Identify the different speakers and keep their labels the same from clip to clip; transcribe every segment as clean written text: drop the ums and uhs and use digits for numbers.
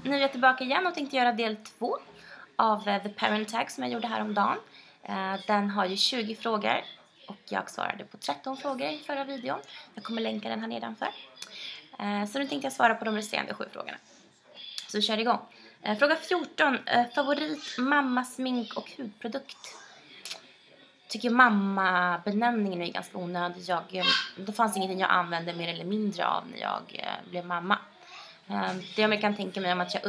Speaker 1: Nu är jag tillbaka igen och tänkte göra del 2 av The Parent Tag som jag gjorde häromdagen. Den har ju 20 frågor och jag svarade på 13 frågor i förra videon. Jag kommer länka den här nedanför. Så nu tänkte jag svara på de resterande 7 frågorna. Så vi kör igång. Fråga 14. Favorit mamma, smink och hudprodukt? Tycker mamma-benämningen är ganska onödig. Det fanns ingenting jag använde mer eller mindre av när jag blev mamma. Det jag kan tänka mig om att jag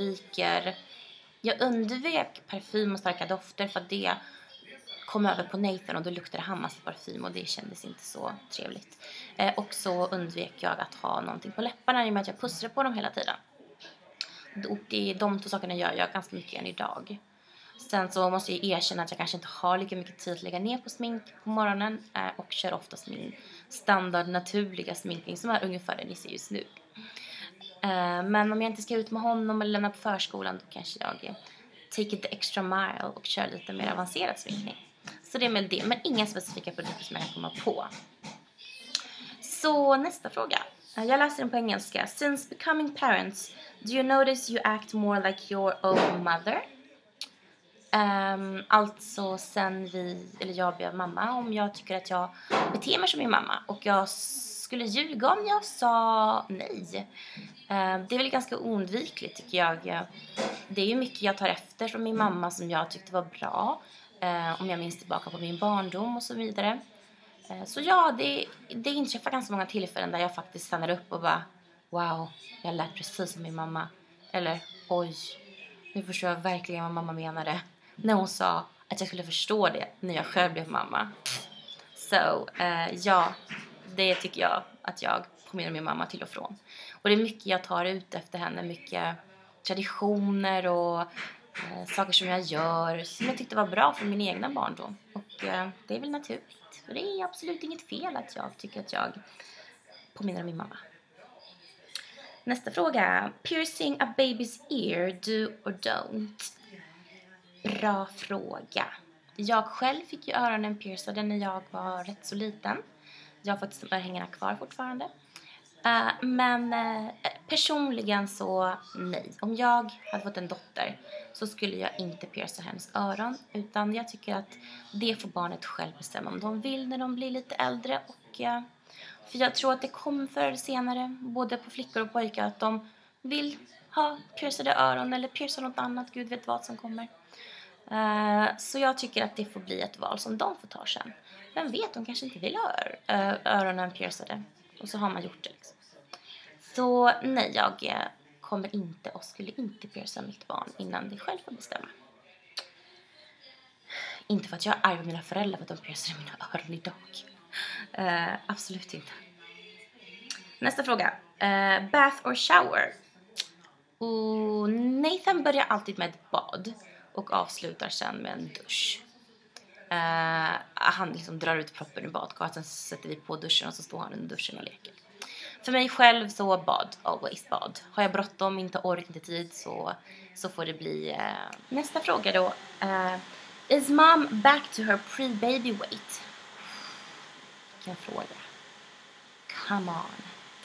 Speaker 1: undvek parfym och starka dofter för att det kom över på Nathan och då luktade han massa parfym och det kändes inte så trevligt. Och så undvek jag att ha någonting på läpparna i och med att jag pussade på dem hela tiden. Och de 2 sakerna gör jag ganska mycket än idag. Sen så måste jag erkänna att jag kanske inte har lika mycket tid att lägga ner på smink på morgonen och kör oftast min standard naturliga sminkning som är ungefär den ni ser just nu. Men om jag inte ska ut med honom eller lämna på förskolan då kanske jag take it the extra mile och kör lite mer avancerad sminkning. Så det är med det, men inga specifika produkter som jag kan komma på. Så nästa fråga. Jag läser den på engelska. Since becoming parents, do you notice you act more like your own mother? Alltså sen jag blev mamma, om jag tycker att jag beter mig som min mamma och jag skulle ljuga om jag sa nej. Det är väl ganska oundvikligt tycker jag. Det är ju mycket jag tar efter från min mamma som jag tyckte var bra. Om jag minns tillbaka på min barndom och så vidare. Så ja, det inträffar ganska många tillfällen där jag faktiskt stannar upp och bara wow, jag lät precis som min mamma. Eller oj, nu förstår jag verkligen vad mamma menade när hon sa att jag skulle förstå det när jag själv blev mamma. Så ja, det tycker jag att jag påminner min mamma till och från. Och det är mycket jag tar ut efter henne. Mycket traditioner och saker som jag gör som jag tyckte var bra för min egna barndom. Och det är väl naturligt. För det är absolut inget fel att jag tycker att jag påminner om min mamma. Nästa fråga. Piercing a baby's ear, do or don't? Bra fråga. Jag själv fick ju öronen piercade när jag var rätt så liten. Jag har faktiskt örhängena kvar fortfarande. Men personligen så nej. Om jag hade fått en dotter så skulle jag inte pierca hennes öron. Utan jag tycker att det får barnet själv bestämma om de vill när de blir lite äldre. För jag tror att det kommer förr eller senare, både på flickor och pojkar, att de vill ha piercade öron eller pierca något annat. Gud vet vad som kommer. Så jag tycker att det får bli ett val som de får ta sen. Vem vet, de kanske inte vill ha öronen piercade. Och så har man gjort det liksom. Så nej, jag kommer inte och skulle inte pierca mitt barn innan det själv får bestämma. Inte för att jag är arg på mina föräldrar för att de piercade mina öron idag. Absolut inte. Nästa fråga. Bath or shower? Och Nathan börjar alltid med ett bad och avslutar sen med en dusch. Han liksom drar ut proppen ur badkaret, sen sätter vi på duschen och så står han under duschen och leker. För mig själv så bad, always bad. Har jag bråttom, inte ork, inte tid så får det bli... Nästa fråga då. Is mom back to her pre-baby weight? Vilken fråga. Come on.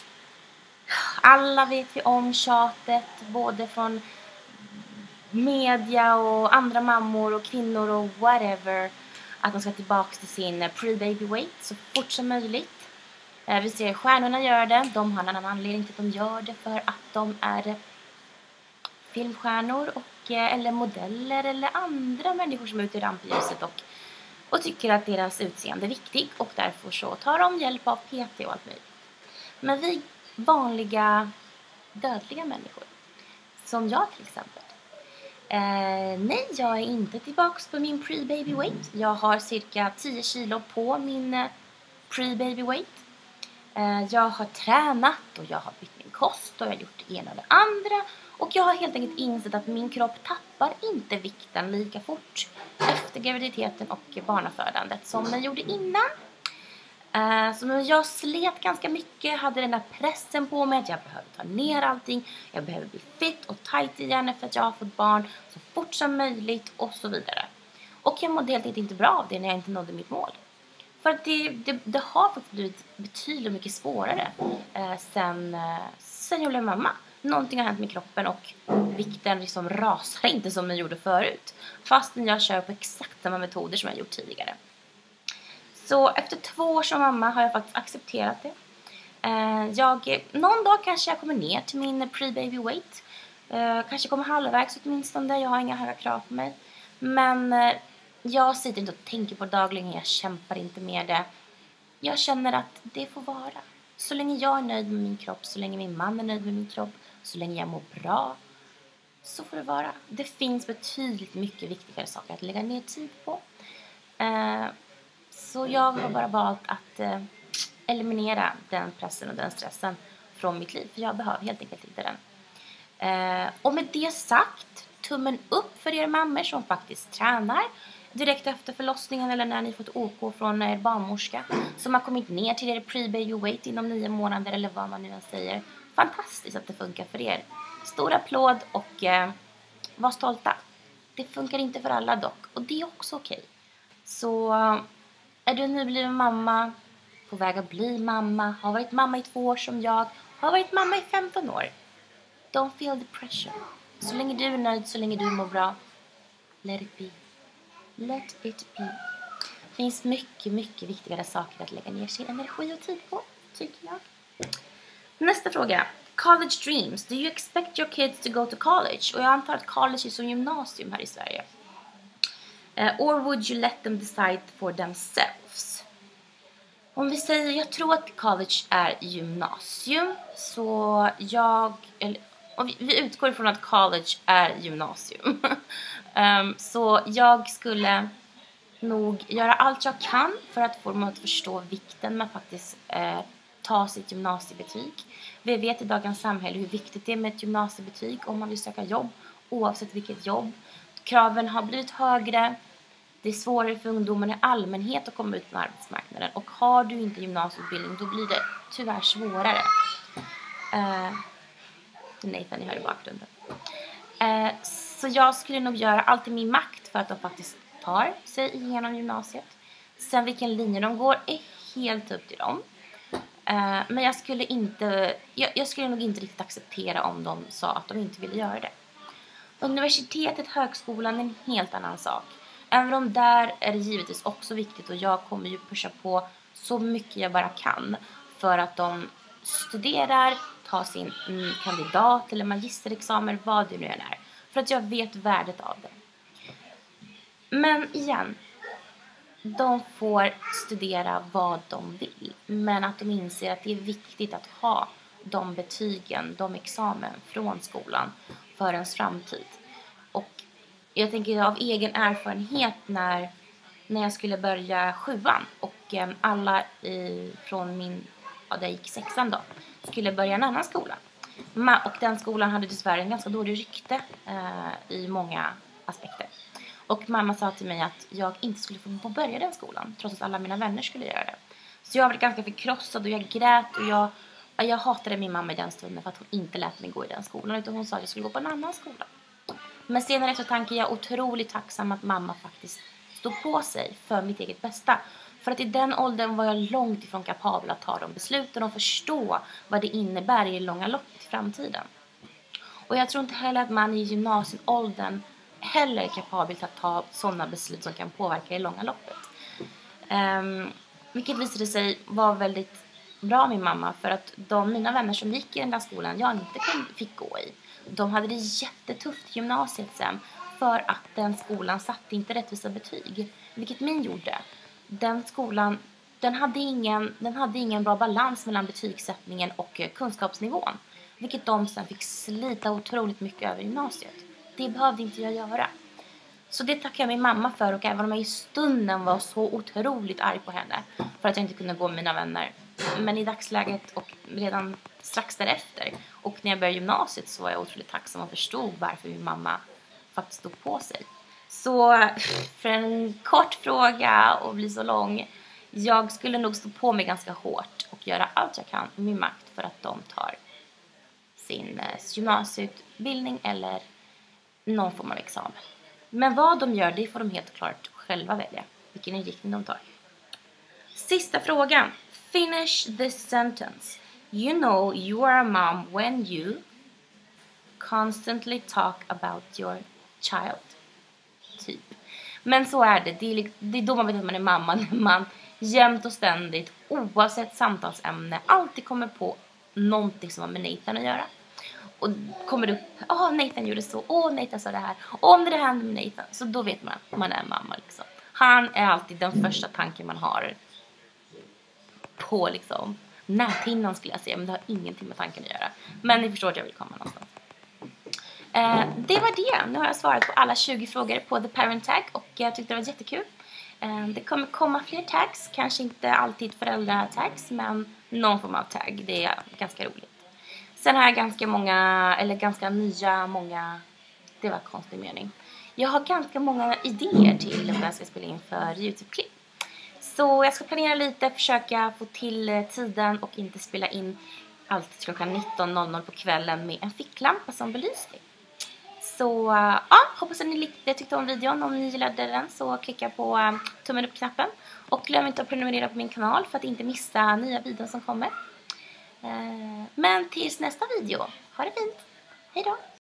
Speaker 1: Alla vet vi om tjatet, både från media och andra mammor och kvinnor och whatever, att de ska tillbaka till sin pre-baby weight så fort som möjligt. Vi ser stjärnorna gör det. De har en annan anledning till att de gör det, för att de är filmstjärnor eller modeller eller andra människor som är ute i rampljuset och tycker att deras utseende är viktigt, och därför så tar de hjälp av PT och allt möjligt. Men vi vanliga dödliga människor, som jag till exempel, nej, jag är inte tillbaka på min pre-baby weight. Jag har cirka 10 kilo på min pre-baby weight. Jag har tränat och jag har bytt min kost och jag har gjort det ena och det andra. Och jag har helt enkelt insett att min kropp tappar inte vikten lika fort efter graviditeten och barnafödandet som den gjorde innan. Så jag slet ganska mycket, hade den där pressen på mig att jag behöver ta ner allting. Jag behöver bli fit och tight igen efter att jag har fått barn så fort som möjligt och så vidare. Och jag mådde helt enkelt inte bra av det när jag inte nådde mitt mål. För att det har faktiskt blivit betydligt mycket svårare sen jag blev mamma. någonting har hänt med kroppen och vikten liksom rasar inte som den gjorde förut. Fastän jag kör på exakt samma metoder som jag gjort tidigare. Så efter 2 år som mamma har jag faktiskt accepterat det. Någon dag kanske jag kommer ner till min pre-baby weight. Kanske kommer halvvägs åtminstone. Jag har inga höga krav på mig. Men jag sitter inte och tänker på det dagligen. Jag kämpar inte med det. Jag känner att det får vara. Så länge jag är nöjd med min kropp. Så länge min man är nöjd med min kropp. Så länge jag mår bra. Så får det vara. Det finns betydligt mycket viktigare saker att lägga ner tid på. Så jag har bara valt att eliminera den pressen och den stressen från mitt liv. För jag behöver helt enkelt inte den. Och med det sagt, tummen upp för er mammor som faktiskt tränar direkt efter förlossningen eller när ni fått OK från er barnmorska. Som har kommit ner till er pre-baby weight inom 9 månader eller vad man nu än säger. Fantastiskt att det funkar för er. Stor applåd och var stolta. Det funkar inte för alla dock och det är också okej. Så är du nybliven mamma, på väg att bli mamma, har varit mamma i 2 år som jag, har varit mamma i 15 år. Don't feel the pressure. Så länge du är nöjd, så länge du mår bra, let it be. Let it be. Det finns mycket, mycket viktigare saker att lägga ner sin energi och tid på, tycker jag. Nästa fråga. College dreams. Do you expect your kids to go to college? Och jag antar att college är som gymnasium här i Sverige. Or would you let them decide for themselves? Om vi säger, jag tror att college är gymnasium. Så vi utgår ifrån att college är gymnasium. Så jag skulle nog göra allt jag kan för att få dem att förstå vikten med att faktiskt ta sitt gymnasiebetyg. Vi vet i dagens samhälle hur viktigt det är med ett gymnasiebetyg om man vill söka jobb, oavsett vilket jobb. Kraven har blivit högre. Det är svårare för ungdomar i allmänhet att komma ut på arbetsmarknaden. Och har du inte gymnasieutbildning, då blir det tyvärr svårare. Nathan, ni hör i bakgrunden. Så jag skulle nog göra allt i min makt för att de faktiskt tar sig igenom gymnasiet. Sen vilken linje de går är helt upp till dem. Men jag skulle nog inte riktigt acceptera om de sa att de inte ville göra det. Universitetet, högskolan är en helt annan sak. Även om där är det givetvis också viktigt och jag kommer ju pusha på så mycket jag bara kan för att de studerar, tar sin kandidat eller magisterexamen, vad det nu än är. För att jag vet värdet av det. Men igen, de får studera vad de vill. Men att de inser att det är viktigt att ha de betygen, de examen från skolan för ens framtid. Och jag tänker av egen erfarenhet när jag skulle börja 7:an och alla från där jag gick 6:an då, skulle börja en annan skola. Och den skolan hade dessvärre en ganska dålig rykte i många aspekter. Och mamma sa till mig att jag inte skulle få börja den skolan trots att alla mina vänner skulle göra det. Så jag var ganska förkrossad och jag grät och jag hatade min mamma i den stunden för att hon inte lät mig gå i den skolan utan hon sa att jag skulle gå på en annan skola. Men senare efter tanke är jag otroligt tacksam att mamma faktiskt stod på sig för mitt eget bästa. För att i den åldern var jag långt ifrån kapabel att ta de besluten och förstå vad det innebär i det långa loppet i framtiden. Och jag tror inte heller att man i gymnasieåldern heller är kapabel att ta sådana beslut som kan påverka i det långa loppet. Vilket visade sig vara väldigt bra med mamma för att mina vänner som gick i den där skolan jag inte fick gå i. De hade det jättetufft i gymnasiet sen för att den skolan satte inte rättvisa betyg. Vilket min gjorde. Den skolan den hade ingen bra balans mellan betygssättningen och kunskapsnivån. Vilket de sen fick slita otroligt mycket över gymnasiet. Det behövde inte jag göra. Så det tackar jag min mamma för och även om jag i stunden var så otroligt arg på henne för att jag inte kunde gå med mina vänner. Men i dagsläget och redan strax därefter och när jag började gymnasiet så var jag otroligt tacksam och förstod varför min mamma faktiskt stod på sig. Så för en kort fråga och bli så lång, jag skulle nog stå på mig ganska hårt och göra allt jag kan i min makt för att de tar sin gymnasieutbildning eller någon form av examen. Men vad de gör, det får de helt klart själva välja. Vilken inriktning de tar. Sista frågan. Finish this sentence. You know you are a mom when you... constantly talk about your child. Typ. Men så är det. Det är då man vet att man är mamma. När man jämt och ständigt, oavsett samtalsämne, alltid kommer på någonting som har med Nathan att göra. Och kommer upp, Nathan gjorde så, Nathan sa det här. Och om det händer med Nathan, så då vet man att man är mamma liksom. Han är alltid den första tanken man har på liksom näthinnan, skulle jag säga. Men det har ingenting med tanken att göra. Men ni förstår att jag vill komma någonstans. Det var det. Nu har jag svarat på alla 20 frågor på The Parent Tag. Och jag tyckte det var jättekul. Det kommer komma fler tags. Kanske inte alltid föräldratags, men någon form av tag. Det är ganska roligt. Sen har jag ganska nya, det var en konstig mening. Jag har ganska många idéer till vad jag ska spela in för YouTube-klipp. Så jag ska planera lite, försöka få till tiden och inte spela in allt klockan 19:00 på kvällen med en ficklampa som belysning. Så hoppas att ni tyckte om videon. Om ni gillade den så klicka på tummen upp-knappen. Och glöm inte att prenumerera på min kanal för att inte missa nya videor som kommer. Men tills nästa video, ha det fint. Hej då!